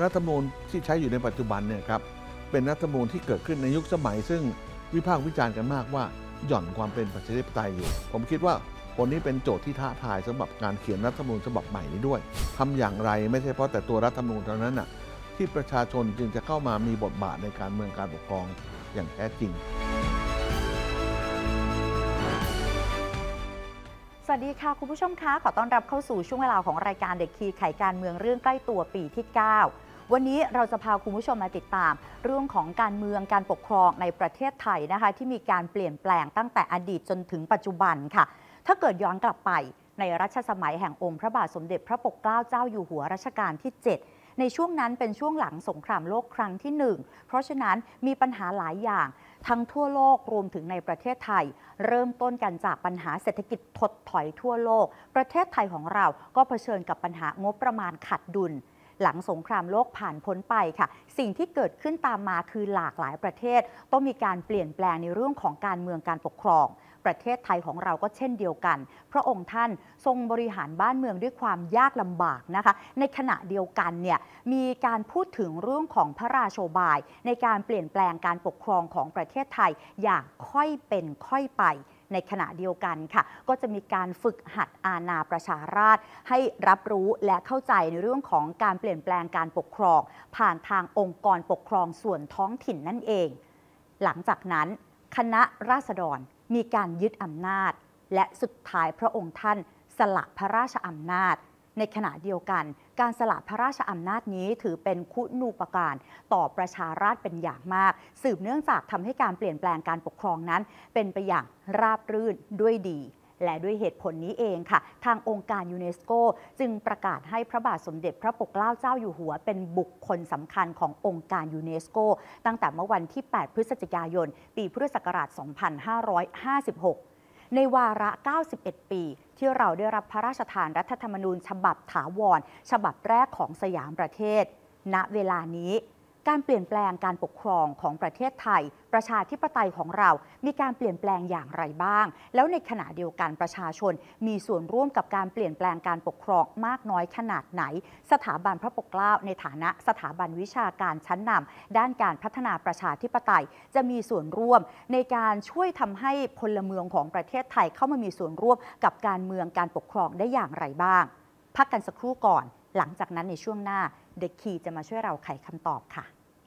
รัฐธรรมนูญที่ใช้อยู่ในปัจจุบันเนี่ยครับเป็นรัฐธรรมนูญที่เกิดขึ้นในยุคสมัยซึ่งวิพากษ์วิจารณ์กันมากว่าหย่อนความเป็นประชาธิปไตยอยู่ผมคิดว่าผลนี้เป็นโจทย์ที่ท้าทายสำหรับการเขียนรัฐธรรมนูญฉบับใหม่นี้ด้วยทำอย่างไรไม่ใช่เพราะแต่ตัวรัฐธรรมนูญเท่านั้นน่ะที่ประชาชนจึงจะเข้ามามีบทบาทในการเมืองการปกครองอย่างแท้จริงสวัสดีค่ะคุณผู้ชมคะขอต้อนรับเข้าสู่ช่วงเวลาของรายการเด็กคีย์ไขการเมืองเรื่องใกล้ตัวปีที่ 9 วันนี้เราจะพาคุณผู้ชมมาติดตามเรื่องของการเมืองการปกครองในประเทศไทยนะคะที่มีการเปลี่ยนแปลงตั้งแต่อดีตจนถึงปัจจุบันค่ะถ้าเกิดย้อนกลับไปในรัชสมัยแห่งองค์พระบาทสมเด็จพระปกเกล้าเจ้าอยู่หัวรัชกาลที่ 7ในช่วงนั้นเป็นช่วงหลังสงครามโลกครั้งที่ 1เพราะฉะนั้นมีปัญหาหลายอย่างทั้งทั่วโลกรวมถึงในประเทศไทยเริ่มต้นกันจากปัญหาเศรษฐกิจถดถอยทั่วโลกประเทศไทยของเราก็เผชิญกับปัญหางบประมาณขาดดุลหลังสงครามโลกผ่านพ้นไปค่ะสิ่งที่เกิดขึ้นตามมาคือหลากหลายประเทศต้องมีการเปลี่ยนแปลงในเรื่องของการเมืองการปกครองประเทศไทยของเราก็เช่นเดียวกันพระองค์ท่านทรงบริหารบ้านเมืองด้วยความยากลำบากนะคะในขณะเดียวกันเนี่ยมีการพูดถึงเรื่องของพระราโชบายในการเปลี่ยนแปลงการปกครองของประเทศไทยอย่างค่อยเป็นค่อยไปในขณะเดียวกันค่ะก็จะมีการฝึกหัดอาณาประชาราษฎร์ให้รับรู้และเข้าใจในเรื่องของการเปลี่ยนแปลงการปกครองผ่านทางองค์กรปกครองส่วนท้องถิ่นนั่นเองหลังจากนั้นคณะราษฎรมีการยึดอำนาจและสุดท้ายพระองค์ท่านสละพระราชอำนาจในขณะเดียวกันการสละพระราชอำนาจนี้ถือเป็นคุณูปการต่อประชาราษฎร์เป็นอย่างมากสืบเนื่องจากทำให้การเปลี่ยนแปลงการปกครองนั้นเป็นไปอย่างราบรื่นด้วยดีและด้วยเหตุผลนี้เองค่ะทางองค์การยูเนสโกจึงประกาศให้พระบาทสมเด็จพระปกเกล้าเจ้าอยู่หัวเป็นบุคคลสำคัญขององค์การยูเนสโกตั้งแต่เมื่อวันที่ 8 พฤศจิกายน ปีพุทธศักราช 2556 ในวาระ 91 ปีที่เราได้รับพระราชทานรัฐธรรมนูญฉบับถาวรฉบับแรกของสยามประเทศณเวลานี้การเปลี่ยนแปลงการปกครองของประเทศไทยประชาธิปไตยของเรามีการเปลี่ยนแปลงอย่างไรบ้างแล้วในขณะเดียวกันประชาชนมีส่วนร่วมกับการเปลี่ยนแปลงการปกครองมากน้อยขนาดไหนสถาบันพระปกเกล้าในฐานะสถาบันวิชาการชั้นนำด้านการพัฒนาประชาธิปไตยจะมีส่วนร่วมในการช่วยทำให้พลเมืองของประเทศไทยเข้ามามีส่วนร่วมกับการเมืองการปกครองได้อย่างไรบ้างพักกันสักครู่ก่อนหลังจากนั้นในช่วงหน้าเด็กคีจะมาช่วยเราไขคำตอบค่ะ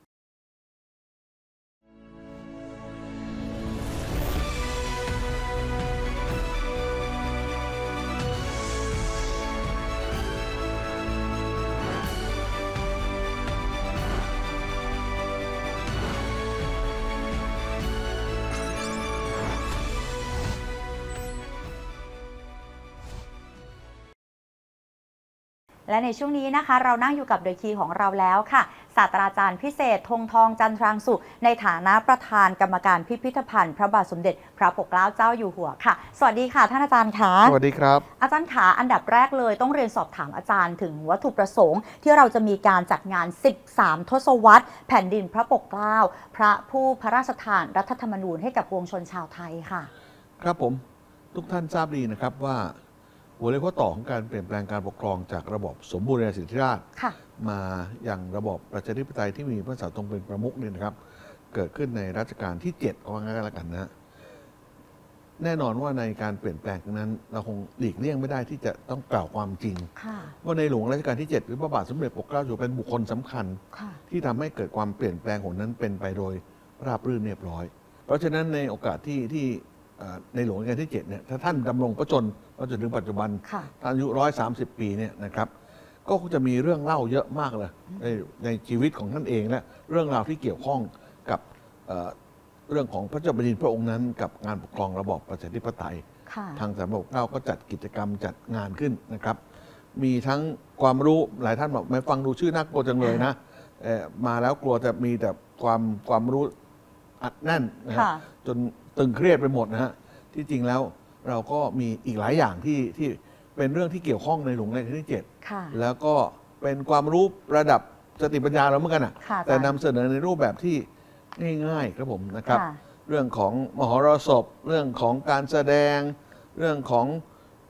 และในช่วงนี้นะคะเรานั่งอยู่กับเดอะคีย์ของเราแล้วค่ะศาสตราจารย์พิเศษธงทองจันทรางสุในฐานะประธานกรรมการพิพิธภัณฑ์พระบาทสมเด็จพระปกเกล้าเจ้าอยู่หัวค่ะสวัสดีค่ะท่านอาจารย์คะสวัสดีครับอาจารย์ขาอันดับแรกเลยต้องเรียนสอบถามอาจารย์ถึงวัตถุประสงค์ที่เราจะมีการจัดงาน13ทศวรรษแผ่นดินพระปกเกล้าพระผู้พระราชทานรัฐธรรมนูญให้กับปวงชนชาวไทยค่ะครับผมทุกท่านทราบดีนะครับว่าหัวเรี่ยวหัวต่อของการเปลี่ยนแปลงการปกครองจากระบบสมบูรณาญาสิทธิราชมาอย่างระบบประชาธิปไตยที่มีพระมหากษัตริย์ทรงเป็นประมุขเนี่ยนะครับเกิดขึ้นในรัชกาลที่7เอางั้นแล้วกันนะแน่นอนว่าในการเปลี่ยนแปลงนั้นเราคงหลีกเลี่ยงไม่ได้ที่จะต้องกล่าวความจริงว่าในหลวงรัชกาลที่7หรือพระบาทสมเด็จปกเกล้าอยู่เป็นบุคคลสำคัญที่ทำให้เกิดความเปลี่ยนแปลงของนั้นเป็นไปโดยราบรื่นเรียบร้อยเพราะฉะนั้นในโอกาสที่ในหลวงรัชกาลที่7เนี่ยถ้าท่านดำรงพระชนมาจนถึงปัจจุบันอายุ130 ปีเนี่ยนะครับก็จะมีเรื่องเล่าเยอะมากเลยในชีวิตของท่านเองและเรื่องราวที่เกี่ยวข้องกับเรื่องของพระเจ้าแผ่นดินพระองค์นั้นกับงานปกครองระบอบประชาธิปไตยทางสมเด็จพระเจ้าก็จัดกิจกรรมจัดงานขึ้นนะครับมีทั้งความรู้หลายท่านบอกไม่ฟังดูชื่อน่ากลัวจังเลยนะมาแล้วกลัวแต่มีแต่ความรู้อัดแน่นนะครับจนตึงเครียดไปหมดนะฮะที่จริงแล้วเราก็มีอีกหลายอย่างที่เป็นเรื่องที่เกี่ยวข้องในหลวงรัชกาลที่7แล้วก็เป็นความรู้ระดับสติปัญญาเราเหมือนกันแต่นำเสนอในรูปแบบที่ง่ายๆครับผมนะครับเรื่องของมหรสพเรื่องของการแสดงเรื่องของ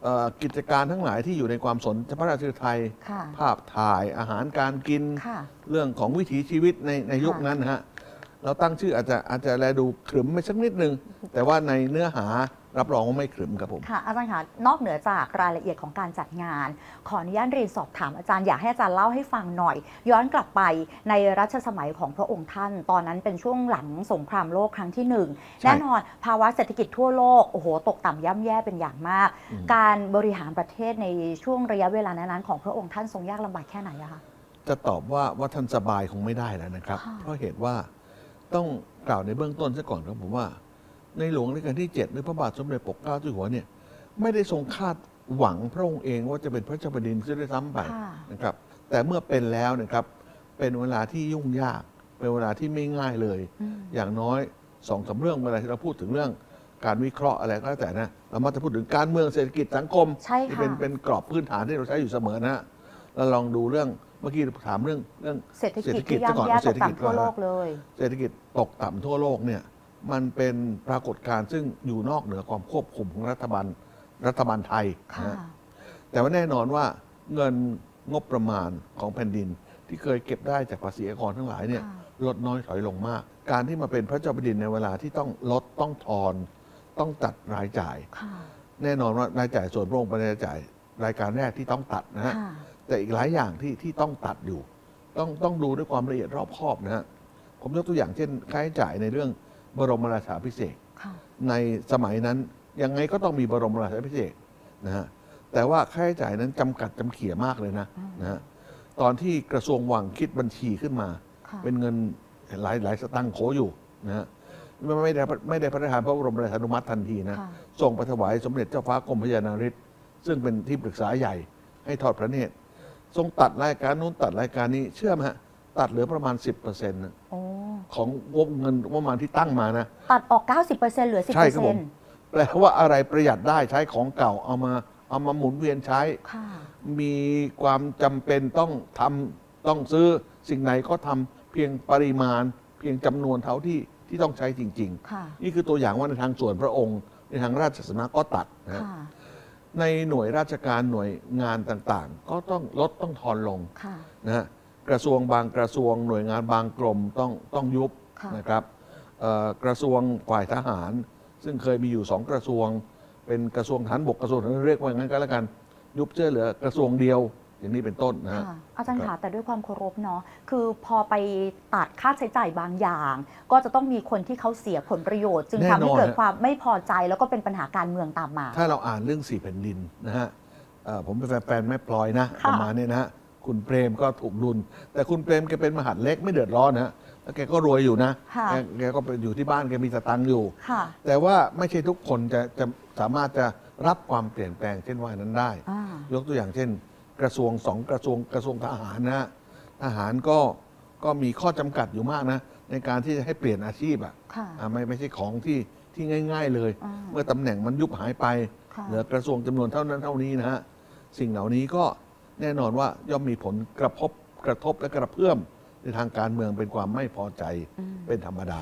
กิจการทั้งหลายที่อยู่ในความสนพระราชาไทยภาพถ่ายอาหารการกินเรื่องของวิถีชีวิตในยุคนั้นนะฮะเราตั้งชื่ออาจจะแลดูขรึมไปสักนิดนึงแต่ว่าในเนื้อหารับรองว่าไม่ขรึมครับผมค่ะอาจารย์คะนอกเหนือจากรายละเอียดของการจัดงานขออนุญาตเรียนสอบถามอาจารย์อยากให้อาจารย์เล่าให้ฟังหน่อยย้อนกลับไปในรัชสมัยของพระองค์ท่านตอนนั้นเป็นช่วงหลังสงครามโลกครั้งที่1แน่นอนภาวะเศรษฐกิจทั่วโลกโอ้โหตกต่ำย่ำแย่เป็นอย่างมากการบริหารประเทศในช่วงระยะเวลานั้นของพระองค์ท่านทรงยากลำบากแค่ไหนอะคะจะตอบว่าท่านสบายคงไม่ได้แล้วนะครับเพราะเหตุว่าต้องกล่าวในเบื้องต้นซะก่อนครับผมว่าในหลวงรัชกาลที่7หรือพระบาทสมเด็จปกเกล้าเจ้าอยู่หัวเนี่ยไม่ได้ทรงคาดหวังพระองค์เองว่าจะเป็นพระเจ้าแผ่นดินซะด้วยซ้ำไปนะครับแต่เมื่อเป็นแล้วนะครับเป็นเวลาที่ยุ่งยากเป็นเวลาที่ไม่ง่ายเลยอย่างน้อย2-3เรื่องเวลาที่เราพูดถึงเรื่องการวิเคราะห์อะไรก็แล้วแต่นะเรามักจะพูดถึงการเมืองเศรษฐกิจสังคมที่เป็นกรอบพื้นฐานที่เราใช้อยู่เสมอนะเราลองดูเรื่องเมื่อกี้ถามเรื่องเศรษฐกิจที่ย่ำแย่ตกต่ำทั่วโลกเลยเศรษฐกิจตกต่ำทั่วโลกเนี่ยมันเป็นปรากฏการณ์ซึ่งอยู่นอกเหนือความควบคุมของรัฐบาลไทยนะแต่ว่าแน่นอนว่าเงินงบประมาณของแผ่นดินที่เคยเก็บได้จากภาษีอากรทั้งหลายเนี่ยลดน้อยถอยลงมากการที่มาเป็นพระเจ้าแผ่นดินในเวลาที่ต้องลดต้องทอนต้องตัดรายจ่ายแน่นอนว่ารายจ่ายส่วนพระองค์เป็นรายจ่ายรายการแรกที่ต้องตัดนะฮะแต่อีกหลายอย่างที่ต้องตัดอยู่ต้องดูด้วยความละเอียดรอบคอบนะฮะผมยกตัวอย่างเช่นค่าใช้จ่ายในเรื่องบรมราชาภิเษกในสมัยนั้นยังไงก็ต้องมีบรมราชาภิเษกนะฮะแต่ว่าค่าใช้จ่ายนั้นจำกัดจำเขี่ยมากเลยนะฮะตอนที่กระทรวงวังคิดบัญชีขึ้นมาเป็นเงินหลายสตางค์โขอยู่นะฮะไม่ได้พระราชทานพระบรมราชานุมัติทันทีนะส่งไปถวายสมเด็จเจ้าฟ้ากรมพระยานาริศซึ่งเป็นที่ปรึกษาใหญ่ให้ทอดพระเนตรทรงตัดรายการนู้นตัดรายการนี้เชื่อไหมฮะตัดเหลือประมาณ 10%ของงบเงินประมาณที่ตั้งมานะตัดออก 90%เหลือ 10% ใช่ครับผมแปลว่าอะไรประหยัดได้ใช้ของเก่าเอามาหมุนเวียนใช้มีความจำเป็นต้องซื้อสิ่งไหนก็ทำเพียงปริมาณเพียงจำนวนเท่าที่ต้องใช้จริงๆนี่คือตัวอย่างว่าในทางส่วนพระองค์ในทางราชสำนักก็ตัดนะในหน่วยราชการหน่วยงานต่างๆก็ต้องลดต้องทอนลงนะฮะกระทรวงบางกระทรวงหน่วยงานบางกรมต้องยุบนะครับกระทรวงฝ่ายทหารซึ่งเคยมีอยู่2กระทรวงเป็นกระทรวงทหารบกกระทรวงทหารเรียกว่าอย่างนั้นก็แล้วกันยุบเชื่อเหลือกระทรวงเดียวอย่างนี้เป็นต้นนะฮะอาจารย์คะแต่ด้วยความเคารพเนาะคือพอไปตัดค่าใช้จ่ายบางอย่าง ก็จะต้องมีคนที่เขาเสียผลประโยชน์จึงทำให้เกิดความไม่พอใจแล้วก็เป็นปัญหาการเมืองตามมาถ้าเราอ่านเรื่อง4แผ่นดินนะฮะผมเป็นแฟนแม่พลอยนะประมาณนี้นะฮะคุณเปรมก็ถูกดุลแต่คุณเปรมแกเป็นมหาดเล็กไม่เดือดร้อนนะแล้วแกก็รวยอยู่นะแกก็อยู่ที่บ้านแกมีสตังค์อยู่แต่ว่าไม่ใช่ทุกคนจะสามารถจะรับความเปลี่ยนแปลงเช่นว่านั้นได้ยกตัวอย่างเช่นกระทรวง2กระทรวงทหารนะทหารก็มีข้อจำกัดอยู่มากนะในการที่จะให้เปลี่ยนอาชีพไม่ใช่ของที่ง่ายๆเลยเมื่อตำแหน่งมันยุบหายไปเหลือกระทรวงจำนวนเท่านั้นเท่านี้นะฮะสิ่งเหล่านี้ก็แน่นอนว่าย่อมมีผลกระทบและกระเพื่อมในทางการเมืองเป็นความไม่พอใจเป็นธรรมดา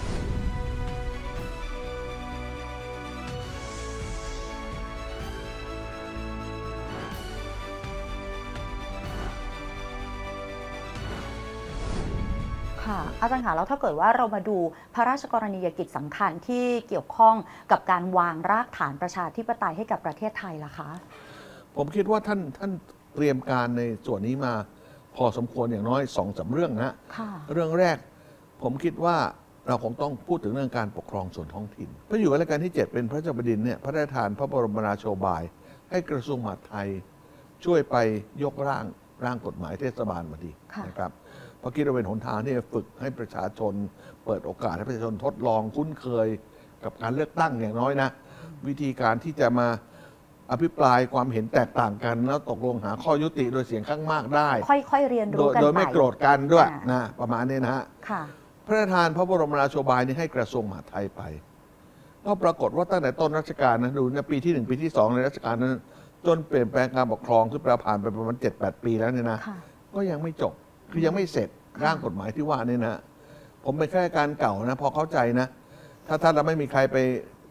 อาจารย์คะแล้วถ้าเกิดว่าเรามาดูพระราชกรณียกิจสำคัญที่เกี่ยวข้องกับการวางรากฐานประชาธิปไตยให้กับประเทศไทยล่ะคะผมคิดว่าท่านเตรียมการในส่วนนี้มาพอสมควรอย่างน้อย2-3เรื่องนะเรื่องแรกผมคิดว่าเราคงต้องพูดถึงเรื่องการปกครองส่วนท้องถิ่นพระอยู่หัวรัชกาลที่7เป็นพระเจ้าแผ่นดินเนี่ยพระราชทานพระบรมราโชบายให้กระทรวงมหาดไทยช่วยไปยกร่างกฎหมายเทศบาลมาดีนะครับเพราะคิดว่าเป็นหนทางที่จะฝึกให้ประชาชนเปิดโอกาสให้ประชาชนทดลองคุ้นเคยกับการเลือกตั้งอย่างน้อยนะวิธีการที่จะมาอภิปรายความเห็นแตกต่างกันแล้วตกลงหาข้อยุติโดยเสียงข้างมากได้ค่อยๆเรียนรู้กันไปโดยไม่โกรธกันด้วยนะประมาณนี้นะฮะพระราชทานพระบรมราโชบายนี้ให้กระทรวงมหาดไทยไปก็ปรากฏว่าตั้งแต่ต้นรัชกาลนะดูในปีที่1ปีที่2ในรัชกาลนั้นจนเปลี่ยนแปลงการปกครองซึ่งผ่านไปประมาณ 7-8 ปีแล้วเนี่ยนะก็ยังไม่จบคือยังไม่เสร็จร่างกฎหมายที่ว่านี่นะผมเป็นข้าราชการเก่านะพอเข้าใจนะถ้าเราไม่มีใครไป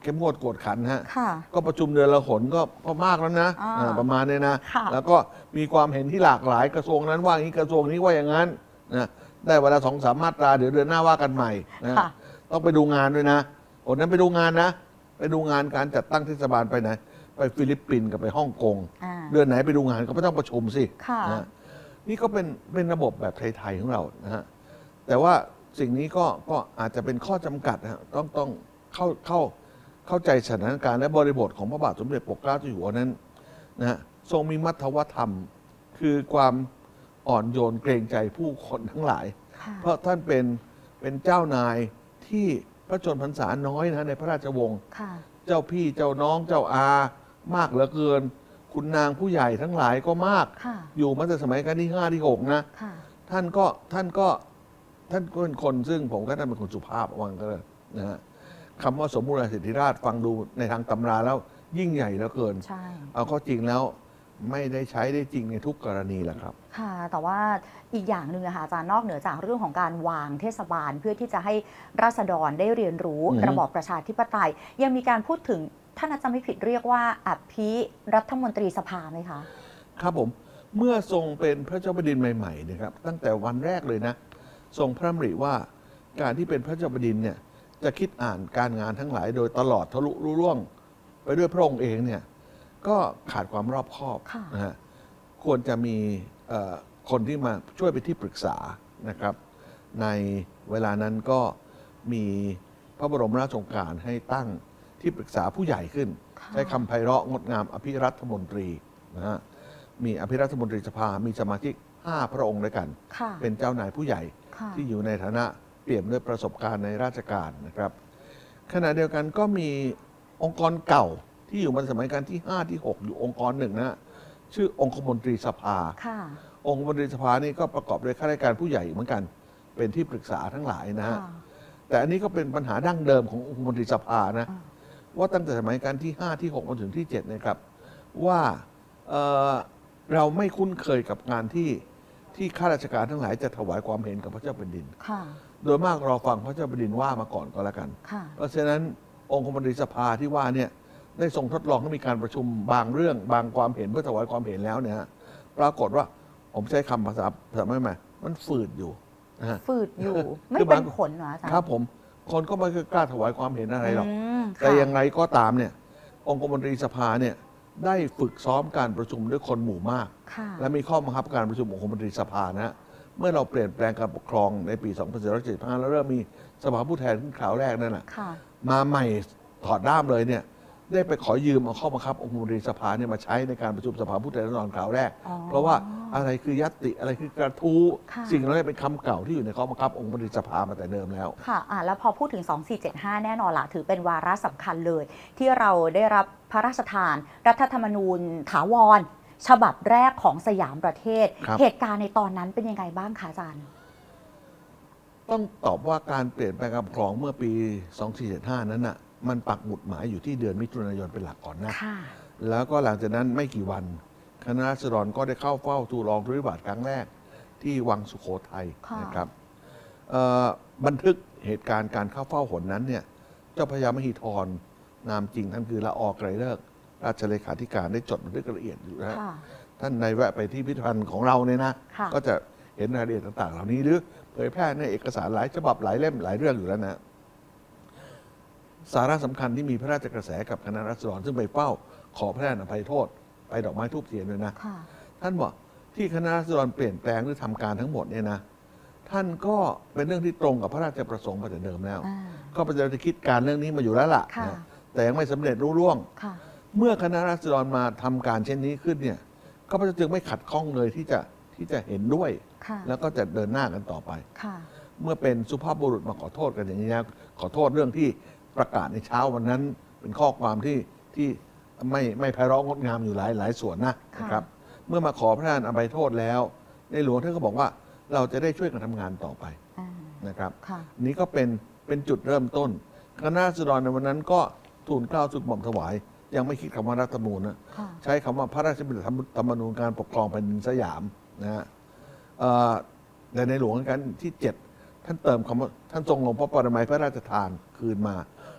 เข้มงวดกวดขันฮะค่ะก็ประชุมเดือนละหนก็มากแล้วนะ ประมาณนี้นะค่ะแล้วก็มีความเห็นที่หลากหลายกระทรวงนั้นว่าอย่างนี้กระทรวงนี้ว่าอย่างนั้นนะได้เวลา2-3 มาตราเดี๋ยวเดือนหน้าว่ากันใหม่นะค่ะต้องไปดูงานด้วยนะคนนั้นไปดูงานนะไปดูงานการจัดตั้งเทศบาลไปไหนไปฟิลิปปินส์กับไปฮ่องกง เดือนไหนไปดูงานก็ไม่ต้องประชุมสิค่ะนะนี่ก็เป็นระบบแบบไทยๆของเรานะฮะแต่ว่าสิ่งนี้ก็อาจจะเป็นข้อจำกัดนะฮะต้องเข้าใจสถานการณ์และบริบทของพระบาทสมเด็จปกเกล้าเจ้าอยู่หัวนั้นนะฮะทรงมีมัทวธรรม คือความอ่อนโยนเกรงใจผู้คนทั้งหลาย เพราะท่านเป็นเจ้านายที่พระชนพรรษาน้อยนะในพระราชวงศ์เจ้าพี่เจ้าน้องเจ้าอามากเหลือเกิน คุณนางผู้ใหญ่ทั้งหลายก็มาก อยู่มาแต่สมัยรัชกาลที่5ที่6นะท่านก็เป็นคนซึ่งผมก็ท่านเป็นคนสุภาพวังก็เลยนะฮะคำว่าสมบูรณาสิทธิราชย์ฟังดูในทางตำราแล้วยิ่งใหญ่เหลือเกินเอาข้อจริงแล้วไม่ได้ใช้ได้จริงในทุกกรณีแหละครับค่ะแต่ว่าอีกอย่างหนึ่งอะค่ะอาจารย์นอกเหนือจากเรื่องของการวางเทศบาลเพื่อที่จะให้ราษฎรได้เรียนรู้ระบอบประชาธิปไตยยังมีการพูดถึงท่านอาจารย์ไม่ผิดเรียกว่าอภิรัฐมนตรีสภาไหมคะครับผมเมื่อทรงเป็นพระเจ้าแผ่นดินใหม่ๆนะครับตั้งแต่วันแรกเลยนะทรงพระดำริว่าการที่เป็นพระเจ้าแผ่นดินเนี่ยจะคิดอ่านการงานทั้งหลายโดยตลอดทะลุรุ่ร่วงไปด้วยพระองค์เองเนี่ยก็ขาดความรอบคอบนะฮะควรจะมีคนที่มาช่วยเป็นที่ปรึกษานะครับในเวลานั้นก็มีพระบรมราชโองการให้ตั้งที่ปรึกษาผู้ใหญ่ขึ้นใช้คำไพเราะงดงามอภิรัฐมนตรีนะฮะมีอภิรัฐมนตรีสภามีสมาชิก5 พระองค์ด้วยกันเป็นเจ้านายผู้ใหญ่ที่อยู่ในฐานะเปี่ยมด้วยประสบการณ์ในราชการนะครับขณะเดียวกันก็มีองค์กรเก่าที่อยู่มาสมัยการที่5ที่6อยู่องค์กรหนึ่งนะชื่อองคมนตรีสภาองคมนตรีสภานี่ก็ประกอบด้วยข้าราชการผู้ใหญ่เหมือนกันเป็นที่ปรึกษาทั้งหลายนะฮะแต่อันนี้ก็เป็นปัญหาดั้งเดิมขององคมนตรีสภานะว่าตั้งแต่สมัยการที่5ที่6มาถึงที่7นะครับว่าเราไม่คุ้นเคยกับงานที่ข้าราชการทั้งหลายจะถวายความเห็นกับพระเจ้าแผ่นดินโดยมากเราฟังพระเจ้าแผ่นดินว่ามาก่อนก็แล้วกันเพราะฉะนั้นองคมนตรีสภาที่ว่าเนี่ยได้ทรงทดลองให้มีการประชุมบางเรื่องบางความเห็นเพื่อถวายความเห็นแล้วเนี่ยปรากฏว่าผมใช้คำภาษาไม่ใหม่มันฝืดอยู่นะฮะฝืดอยู่ไม่เป็นผลเหรออาจารย์ครับผมคนก็ไม่กล้าถวายความเห็นอะไรหรอกแต่อย่างไรก็ตามเนี่ยองคมนตรีสภาเนี่ยได้ฝึกซ้อมการประชุมด้วยคนหมู่มากและมีข้อบังคับการประชุมองคมนตรีสภานะเมื่อเราเปลี่ยนแปลงการปกครองในปี 2475 แล้วเริ่มมีสภาผู้แทนขึ้นคราวแรกนั่นแหละมาใหม่ถอดด้ามเลยเนี่ยได้ไปขอยืมเอาข้อบังคับองคมนตรีสภาเนี่ยมาใช้ในการประชุมสภาผู้แทนราษฎรคราวแรกเพราะว่าอะไรคือญัตติอะไรคือกระทู้สิ่งเหล่านี้เป็นคำเก่าที่อยู่ในข้อบังคับองคมนตรีสภามาแต่เดิมแล้วค่ะแล้วพอพูดถึง 2475 แน่นอนละถือเป็นวาระสำคัญเลยที่เราได้รับพระราชทานรัฐธรรมนูญถาวรฉบับแรกของสยามประเทศเหตุการณ์ในตอนนั้นเป็นยังไงบ้างคะอาจารย์ต้องตอบว่าการเปลี่ยนแปลงการปกครองเมื่อปี 2475 นั้นน่ะมันปักหมุดหมายอยู่ที่เดือนมิถุนายนเป็นหลักก่อนนะแล้วก็หลังจากนั้นไม่กี่วันคณะราษฎรก็ได้เข้าเฝ้าทูลรองธุริบาทครั้งแรกที่วังสุโขทัยนะครับบันทึกเหตุการณ์การเข้าเฝ้าหนนั้นเนี่ยเจ้าพระยามหิธรนามจริงท่านคือละอ.ไกรฤกษ์ราชเลขาธิการได้จดบันทึกละเอียดอยู่นะท่านในแวะไปที่พิพิธภัณฑ์ของเราเนี่ยนะก็จะเห็นรายละเอียดต่างๆเหล่านี้หรือเผยแพร่ในเอกสารหลายฉบับหลายเล่มหลายเรื่องอยู่แล้วนะสาระสำคัญที่มีพระราชกระแสกับคณะราษฎรซึ่งไปเฝ้าขอพระราชอภัยโทษไปดอกไม้ทูบเทียนด้วยนะท่านบอกที่คณะราษฎรเปลี่ยนแปลงหรือทำการทั้งหมดเนี่ยนะท่านก็เป็นเรื่องที่ตรงกับพระราชประสงค์มาแต่เดิมแล้วก็พยายามจะคิดการเรื่องนี้มาอยู่แล้วล่ะแต่ยังไม่สำเร็จรุ่ร่วงเมื่อคณะราษฎรมาทำการเช่นนี้ขึ้นเนี่ยก็จึงไม่ขัดข้องเลยที่จะเห็นด้วยแล้วก็จะเดินหน้ากันต่อไปเมื่อเป็นสุภาพบุรุษมาขอโทษกันอย่างนี้นะขอโทษเรื่องที่ประกาศในเช้าวันนั้นเป็นข้อความที่ไม่ไพเราะงดงามอยู่หลายส่วนนะครับเมื่อมาขอพระราชอภัยโทษแล้วในหลวงท่านก็บอกว่าเราจะได้ช่วยกันทำงานต่อไปนะครับนี้ก็เป็นจุดเริ่มต้นคณะราษฎรในวันนั้นก็ทูลเกล้าทูลกระหม่อมถวายยังไม่คิดคำว่ารัฐธรรมนูญนะใช้คำว่าพระราชบัญญัติธรรมนูญการปกครองแผ่นดินสยามนะฮะแต่ในหลวงรัชกาลที่ 7ท่านเติมคำว่าท่านทรงลงพระปรมัยพระราชทานคืนมา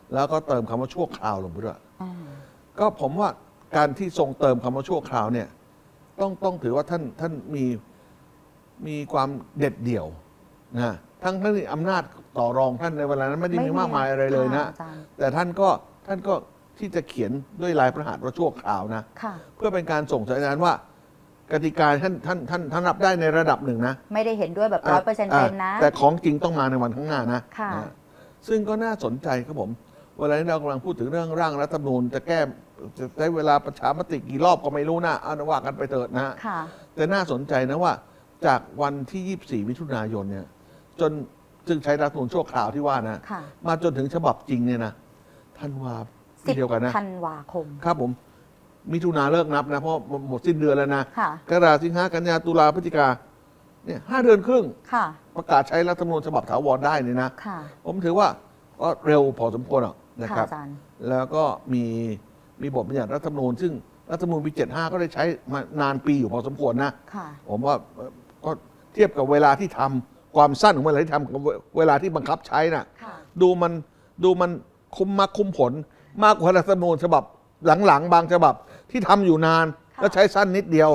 แล้วก็เติมคำว่าชั่วคราวลงไปด้วยก็ผมว่าการที่ทรงเติมคำว่าชั่วคราวเนี่ยต้องถือว่าท่านมีความเด็ดเดี่ยวนะทั้งที่อำนาจต่อรองท่านในเวลานั้นไม่ได้มีมากมายอะไรเลยนะแต่ท่านก็ที่จะเขียนด้วยลายพระหัตถ์ว่าชั่วคราวนะเพื่อเป็นการส่งสัญญาณว่ากติกาท่านรับได้ในระดับหนึ่งนะไม่ได้เห็นด้วยแบบ100%นะแต่ของจริงต้องมาในวันข้างหน้านะซึ่งก็น่าสนใจครับผมเวลานี้เรากำลังพูดถึงเรื่องร่างรัฐธรรมนูญจะแก้จะใช้เวลาประชามติกี่รอบก็ไม่รู้นะเอาว่ากันไปเถิดนะแต่น่าสนใจนะว่าจากวันที่24มิถุนายนเนี่ยจนซึ่งใช้รัฐธรรมนูญชั่วคราวที่ว่านะมาจนถึงฉบับจริงเนี่ยนะธันวาปีเดียวกันนะธันวาคมครับผมมิถุนาเลิกนับนะเพราะหมดสิ้นเดือนแล้วนะกรกฎาคมสิงหากันยาตุลาพฤศจิกาเนี่ย5 เดือนครึ่งประกาศใช้รัฐธรรมนูญฉบับถาวรได้นี่นะผมถือว่าก็เร็วพอสมควรนะครับแล้วก็มีบทบัญญัติรัฐธรรมนูญซึ่งรัฐธรรมนูญปี75ก็ได้ใช้มานานปีอยู่พอสมควรนะผมว่าก็เทียบกับเวลาที่ทำความสั้นของเวลาที่ทำกับเวลาที่บังคับใช้น่ะดูมันคุมผลมากกว่ารัฐธรรมนูญฉบับหลังๆบางฉบับที่ทำอยู่นานแล้วใช้สั้นนิดเดียว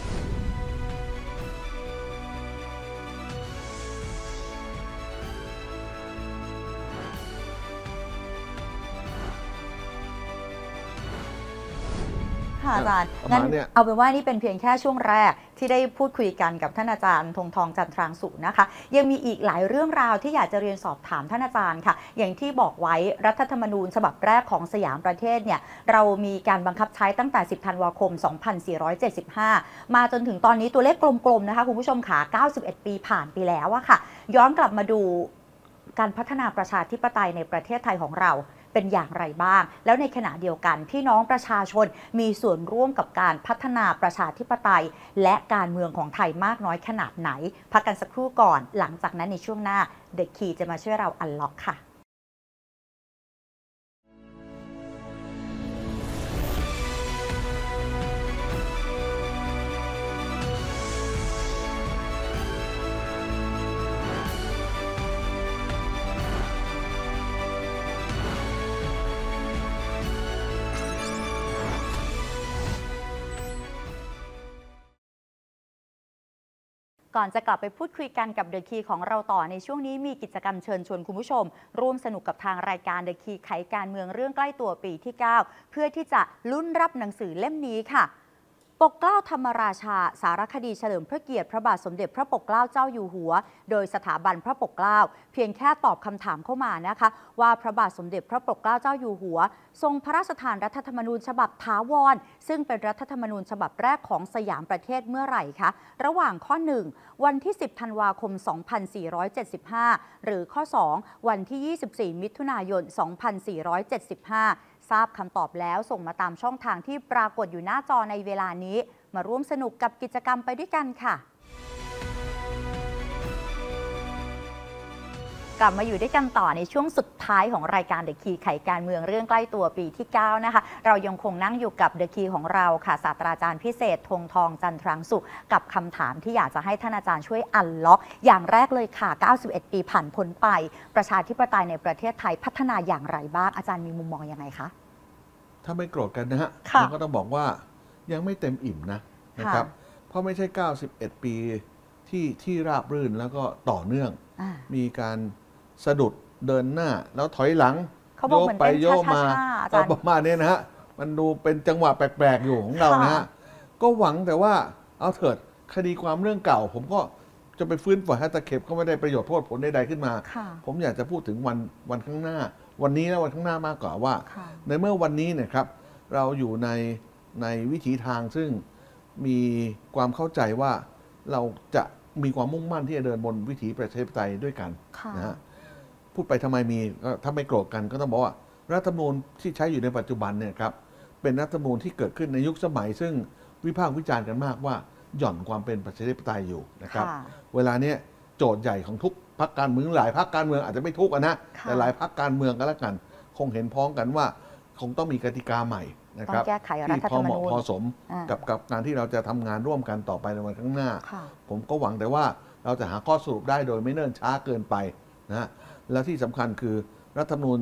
ค่ะอาจารย์งั้นเอาเป็นว่านี่เป็นเพียงแค่ช่วงแรกที่ได้พูดคุยกันกับท่านอาจารย์ธงทองจันทรางสุนะคะยังมีอีกหลายเรื่องราวที่อยากจะเรียนสอบถามท่านอาจารย์ค่ะอย่างที่บอกไว้รัฐธรรมนูญฉบับแรกของสยามประเทศเนี่ยเรามีการบังคับใช้ตั้งแต่10 ธันวาคม 2475มาจนถึงตอนนี้ตัวเลขกลมๆนะคะคุณผู้ชมค่ะ91 ปีผ่านไปแล้วอะค่ะย้อนกลับมาดูการพัฒนาประชาธิปไตยในประเทศไทยของเราเป็นอย่างไรบ้างแล้วในขณะเดียวกันพี่น้องประชาชนมีส่วนร่วมกับการพัฒนาประชาธิปไตยและการเมืองของไทยมากน้อยขนาดไหนพักกันสักครู่ก่อนหลังจากนั้นในช่วงหน้า The Key จะมาช่วยเราอันล็อกค่ะก่อนจะกลับไปพูดคุยกันกับ The Key ของเราต่อในช่วงนี้มีกิจกรรมเชิญชวนคุณผู้ชมร่วมสนุกกับทางรายการ The Key ไขการเมืองเรื่องใกล้ตัวปีที่ 9 เพื่อที่จะลุ้นรับหนังสือเล่มนี้ค่ะปกเกล้าธรรมราชาสารคดีเฉลิมพระเกียรติพระบาทสมเด็จพระปกเกล้าเจ้าอยู่หัวโดยสถาบันพระปกเกล้าเพียงแค่ตอบคำถามเข้ามานะคะว่าพระบาทสมเด็จพระปกเกล้าเจ้าอยู่หัวทรงพระราชทานรัฐธรรมนูญฉบับถาวรซึ่งเป็นรัฐธรรมนูญฉบับแรกของสยามประเทศเมื่อไหร่คะระหว่างข้อ 1 วันที่ 10 ธันวาคม 2475 หรือข้อ 2 วันที่ 24 มิถุนายน 2475 ทราบคำตอบแล้วส่งมาตามช่องทางที่ปรากฏอยู่หน้าจอในเวลานี้มาร่วมสนุกกับกิจกรรมไปด้วยกันค่ะกลับมาอยู่ด้วยกันต่อในช่วงสุดท้ายของรายการ The Key ไขการเมืองเรื่องใกล้ตัวปีที่ 9 นะคะเรายังคงนั่งอยู่กับ The Key ของเราค่ะศาสตราจารย์พิเศษธงทองจันทรังสุขกับคำถามที่อยากจะให้ท่านอาจารย์ช่วยอันล็อกอย่างแรกเลยค่ะ91 ปีผ่านพ้นไปประชาธิปไตยในประเทศไทยพัฒนาอย่างไรบ้างอาจารย์มีมุมมองยังไงคะถ้าไม่โกรธกันนะฮะเราก็ต้องบอกว่ายังไม่เต็มอิ่มนะครับเพราะไม่ใช่91 ปีที่ราบรื่นแล้วก็ต่อเนื่องมีการสะดุดเดินหน้าแล้วถอยหลังโยกไปโยกมาประมาณนี้นะฮะมันดูเป็นจังหวะแปลกๆอยู่ของเรานะฮะก็หวังแต่ว่าเอาเถิดคดีความเรื่องเก่าผมก็จะไปฟื้นฝอยให้ตะเข็บก็ไม่ได้ประโยชน์โทษผลใดๆขึ้นมาผมอยากจะพูดถึงวันข้างหน้าวันนี้และวันข้างหน้ามากกว่าว่าในเมื่อวันนี้เนี่ยครับเราอยู่ในวิถีทางซึ่งมีความเข้าใจว่าเราจะมีความมุ่งมั่นที่จะเดินบนวิถีประชาธิปไตยด้วยกันนะฮะพูดไปทำไมถ้าไม่โกรธกันก็ต้องบอกว่ารัฐธรรมนูญที่ใช้อยู่ในปัจจุบันเนี่ยครับเป็นรัฐธรรมนูญที่เกิดขึ้นในยุคสมัยซึ่งวิพากษ์วิจารณ์กันมากว่าหย่อนความเป็นประชาธิปไตยอยู่นะครับเวลานี้โจทย์ใหญ่ของทุกพรรคการเมืองหลายพรรคการเมืองอาจจะไม่ทุกนะแต่หลายพรรคการเมืองก็แล้วกันคงเห็นพ้องกันว่าคงต้องมีกติกาใหม่นะครับที่พอเหมาะพอสมกับการที่เราจะทำงานร่วมกันต่อไปในวันข้างหน้าผมก็หวังแต่ว่าเราจะหาข้อสรุปได้โดยไม่เนิ่นช้าเกินไปนะแล้วที่สำคัญคือรัฐธรรมนูญ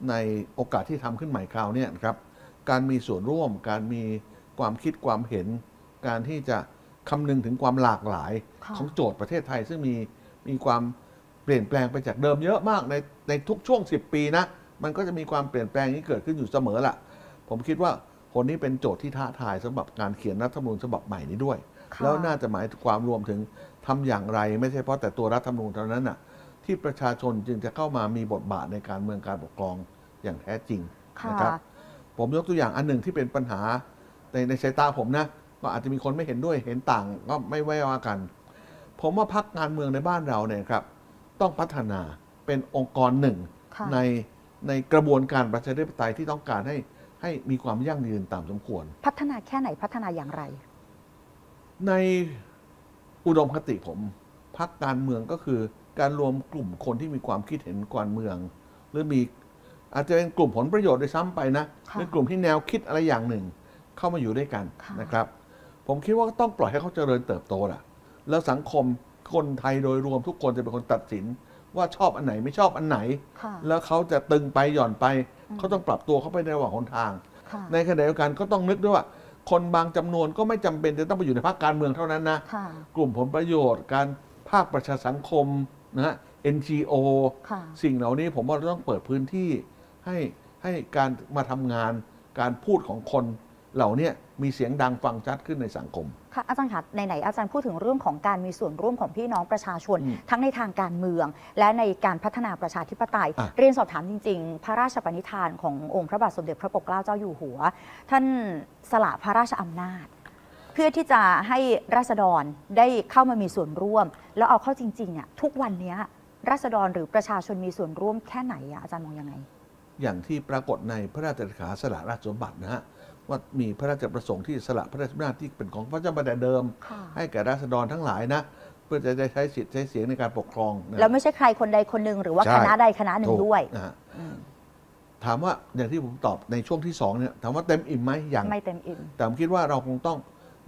ในโอกาสที่ทำขึ้นใหม่คราวนี้นะครับการมีส่วนร่วมการมีความคิดความเห็นการที่จะคำนึงถึงความหลากหลายของโจทย์ประเทศไทยซึ่งมีความเปลี่ยนแปลงไปจากเดิมเยอะมากในทุกช่วง10 ปีนะมันก็จะมีความเปลี่ยนแปลงนี้เกิดขึ้นอยู่เสมอละผมคิดว่าคนนี้เป็นโจทย์ที่ท้าทายสำหรับการเขียนรัฐธรรมนูญฉบับใหม่นี้ด้วยแล้วน่าจะหมายความรวมถึงทำอย่างไรไม่ใช่เพราะแต่ตัวรัฐธรรมนูญเท่านั้นน่ะที่ประชาชนจึงจะเข้ามามีบทบาทในการเมืองการปกครองอย่างแท้จริงนะครับผมยกตัวอย่างอันหนึ่งที่เป็นปัญหาในสายตาผมนะก็อาจจะมีคนไม่เห็นด้วยเห็นต่างก็ไม่ไว้ว่ากันผมว่าพรรคการเมืองในบ้านเราเนี่ยครับต้องพัฒนาเป็นองค์กรหนึ่งในกระบวนการประชาธิปไตยที่ต้องการให้มีความยั่งยืนตามสมควรพัฒนาแค่ไหนพัฒนาอย่างไรในอุดมคติผมพรรคการเมืองก็คือการรวมกลุ่มคนที่มีความคิดเห็นการเมืองหรือมีอาจจะเป็นกลุ่มผลประโยชน์ด้วยซ้ำไปนะหรือกลุ่มที่แนวคิดอะไรอย่างหนึ่งเข้ามาอยู่ด้วยกันนะครับผมคิดว่าต้องปล่อยให้เขาเจริญเติบโตล่ะแล้วสังคมคนไทยโดยรวมทุกคนจะเป็นคนตัดสินว่าชอบอันไหนไม่ชอบอันไหนแล้วเขาจะตึงไปหย่อนไปเขาต้องปรับตัวเข้าไปในระหว่างหนทางในขณะเดียวกันก็ต้องนึกด้วยว่าคนบางจำนวนก็ไม่จำเป็นจะต้องไปอยู่ในพรรคการเมืองเท่านั้นนะกลุ่มผลประโยชน์การภาคประชาสังคมนะฮะ NGO สิ่งเหล่านี้ผมว่าเราต้องเปิดพื้นที่ให้การมาทำงานการพูดของคนเหล่านี้มีเสียงดังฟังชัดขึ้นในสังคมค่ะอาจารย์คะไหนอาจารย์พูดถึงเรื่องของการมีส่วนร่วมของพี่น้องประชาชนทั้งในทางการเมืองและในการพัฒนาประชาธิปไตยเรียนสอบถามจริงๆพระราชปณิธานขององค์พระบาทสมเด็จพระปกเกล้าเจ้าอยู่หัวท่านสละพระราชอำนาจเพื่อที่จะให้ราษฎรได้เข้ามามีส่วนร่วมแล้วเอาเข้าจริงๆอ่ะทุกวันนี้ราษฎรหรือประชาชนมีส่วนร่วมแค่ไหนอาจารย์มองยังไงอย่างที่ปรากฏในพระราชเลขาสละราชสมบัตินะฮะว่ามีพระราชประสงค์ที่สละพระราชอำนาจที่เป็นของพระเจ้าแผ่นดินเดิมให้แก่ราษฎรทั้งหลายนะเพื่อจะได้ใช้สิทธิ์ใช้เสียงในการปกครองแล้วไม่ใช่ใครคนใดคนหนึ่งหรือว่าคณะใดคณะหนึ่งด้วยถามว่าอย่างที่ผมตอบในช่วงที่2เนี่ยถามว่าเต็มอิ่มไหมยังไม่เต็มอิ่มแต่ผมคิดว่าเราคงต้อง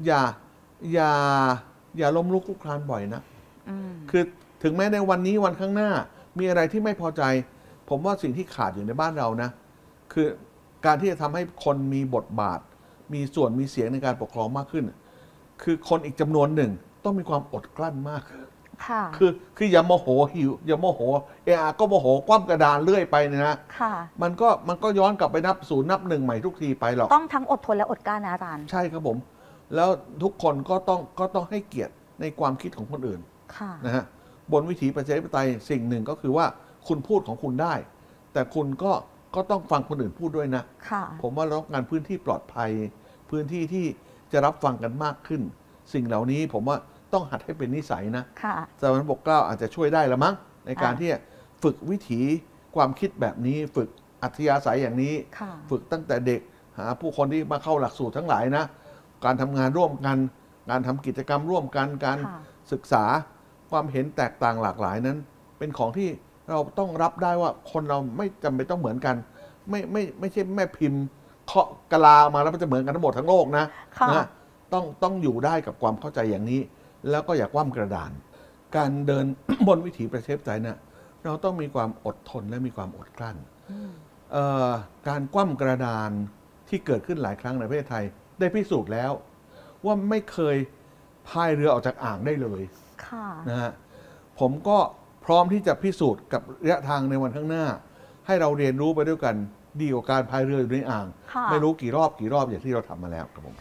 อย่าล้มลุกคลุกคลานบ่อยนะคือถึงแม้ในวันนี้วันข้างหน้ามีอะไรที่ไม่พอใจผมว่าสิ่งที่ขาดอยู่ในบ้านเรานะคือการที่จะทำให้คนมีบทบาทมีส่วนมีเสียงในการปกครองมากขึ้นคือคนอีกจำนวนหนึ่งต้องมีความอดกลั้นมากคืออย่าโมโหหิวอย่าโมโหก็โมโหคว่ำกระดานเรื่อยไปเนี่ยนะมันก็ย้อนกลับไปนับศูนย์นับหนึ่งใหม่ทุกทีไปหรอกต้องทั้งอดทนและอดกลั้นนะอาจารย์ใช่ครับผมแล้วทุกคนก็ต้องให้เกียรติในความคิดของคนอื่นนะฮะบนวิถีประชาธิปไตยสิ่งหนึ่งก็คือว่าคุณพูดของคุณได้แต่คุณก็ต้องฟังคนอื่นพูดด้วยนะผมว่าเราต้องการพื้นที่ปลอดภัยพื้นที่ที่จะรับฟังกันมากขึ้นสิ่งเหล่านี้ผมว่าต้องหัดให้เป็นนิสัยนะสมเด็จพระปกเกล้าอาจจะช่วยได้ละมั้งในการที่ฝึกวิถีความคิดแบบนี้ฝึกอัธยาศัยอย่างนี้ฝึกตั้งแต่เด็กหาผู้คนที่มาเข้าหลักสูตรทั้งหลายนะการทำงานร่วมกันการทำกิจกรรมร่วมกันการศึกษาความเห็นแตกต่างหลากหลายนั้นเป็นของที่เราต้องรับได้ว่าคนเราไม่จำเป็นต้องเหมือนกันไม่ใช่แม่พิมพ์เคาะกะลามาแล้วมันจะเหมือนกันทั้งหมดทั้งโลกนะต้องอยู่ได้กับความเข้าใจอย่างนี้แล้วก็อย่าคว่ำกระดานการเดิน บนวิถีประชาธิปไตยนะเราต้องมีความอดทนและมีความอดกลั้นการคว่ำกระดานที่เกิดขึ้นหลายครั้งในประเทศไทยได้พิสูจน์แล้วว่าไม่เคยพายเรือออกจากอ่างได้เลยนะฮะผมก็พร้อมที่จะพิสูจน์กับระยะทางในวันข้างหน้าให้เราเรียนรู้ไปด้วยกันดีกว่าการพายเรืออยู่ในอ่างไม่รู้กี่รอบอย่างที่เราทำมาแล้วครับผม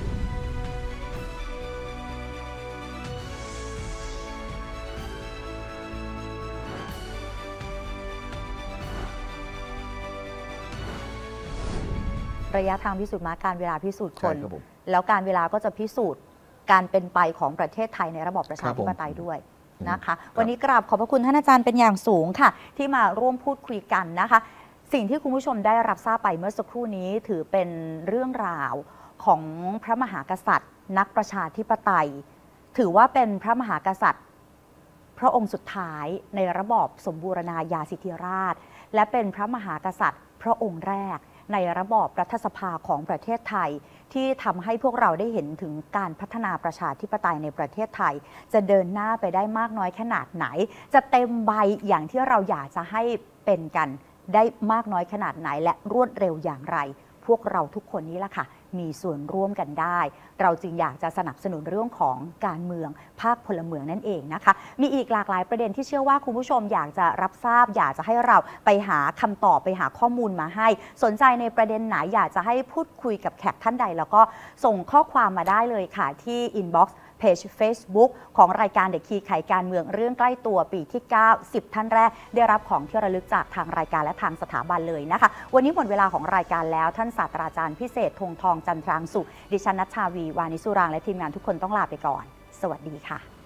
ระยะทางพิสูจน์มาการเวลาพิสูจน์คนแล้วการเวลาก็จะพิสูจน์การเป็นไปของประเทศไทยในระบอบประชาธิปไตยด้วยนะคะวันนี้กราบขอบพระคุณท่านอาจารย์เป็นอย่างสูงค่ะที่มาร่วมพูดคุยกันนะคะสิ่งที่คุณผู้ชมได้รับทราบไปเมื่อสักครู่นี้ถือเป็นเรื่องราวของพระมหากษัตริย์นักประชาธิปไตยถือว่าเป็นพระมหากษัตริย์พระองค์สุดท้ายในระบอบสมบูรณาญาสิทธิราชย์และเป็นพระมหากษัตริย์พระองค์แรกในระบอบรัฐสภาของประเทศไทยที่ทำให้พวกเราได้เห็นถึงการพัฒนาประชาธิปไตยในประเทศไทยจะเดินหน้าไปได้มากน้อยขนาดไหนจะเต็มใบอย่างที่เราอยากจะให้เป็นกันได้มากน้อยขนาดไหนและรวดเร็วอย่างไรพวกเราทุกคนนี้ล่ะค่ะมีส่วนร่วมกันได้เราจึงอยากจะสนับสนุนเรื่องของการเมืองภาคพลเมืองนั่นเองนะคะมีอีกหลากหลายประเด็นที่เชื่อว่าคุณผู้ชมอยากจะรับทราบอยากจะให้เราไปหาคำตอบไปหาข้อมูลมาให้สนใจในประเด็นไหนอยากจะให้พูดคุยกับแขกท่านใดแล้วก็ส่งข้อความมาได้เลยค่ะที่ inboxเพจ Facebook ของรายการเด็กคีย์ไขการเมืองเรื่องใกล้ตัวปีที่ 9 10 ท่านแรกได้รับของที่ระลึกจากทางรายการและทางสถาบันเลยนะคะวันนี้หมดเวลาของรายการแล้วท่านศาสตราจารย์พิเศษธงทองจันทรางสุขดิฉันนัชชาวีวานิสุรางและทีมงานทุกคนต้องลาไปก่อนสวัสดีค่ะ